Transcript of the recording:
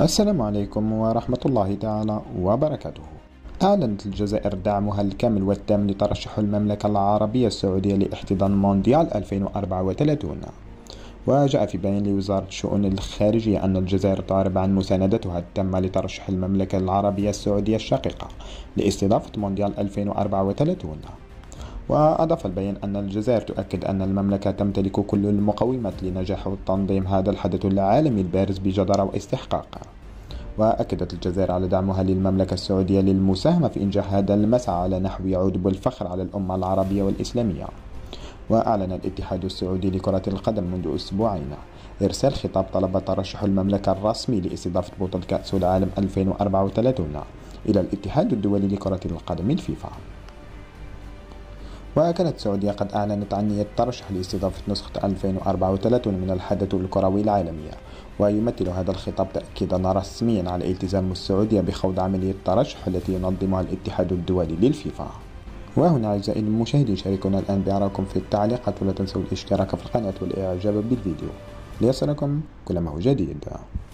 السلام عليكم ورحمة الله تعالى وبركاته. أعلنت الجزائر دعمها الكامل والتام لترشح المملكة العربية السعودية لاحتضان مونديال 2034. وجاء في بيان لوزارة الشؤون الخارجية أن الجزائر تعرب عن مساندتها التامة لترشح المملكة العربية السعودية الشقيقة لاستضافة مونديال 2034. وأضاف البيان أن الجزائر تؤكد أن المملكة تمتلك كل المقومات لنجاح تنظيم هذا الحدث العالمي البارز بجدارة واستحقاق. وأكدت الجزائر على دعمها للمملكة السعودية للمساهمة في إنجاح هذا المسعى على نحو يعود بالفخر على الأمة العربية والإسلامية. وأعلن الاتحاد السعودي لكرة القدم منذ أسبوعين إرسال خطاب طلب ترشح المملكة الرسمي لاستضافة بطولة كأس العالم 2034 إلى الاتحاد الدولي لكرة القدم الفيفا. وكانت السعودية قد أعلنت عن نية الترشح لاستضافة نسخة 2034 من الحدث الكروي العالمي. ويمثل هذا الخطاب تأكيدا رسميا على التزام السعودية بخوض عملية الترشح التي ينظمها الاتحاد الدولي للفيفا. وهنا أعزائي المشاهدين شاركونا الآن بآرائكم في التعليقات، ولا تنسوا الاشتراك في القناة والإعجاب بالفيديو ليصلكم كل ما هو جديد.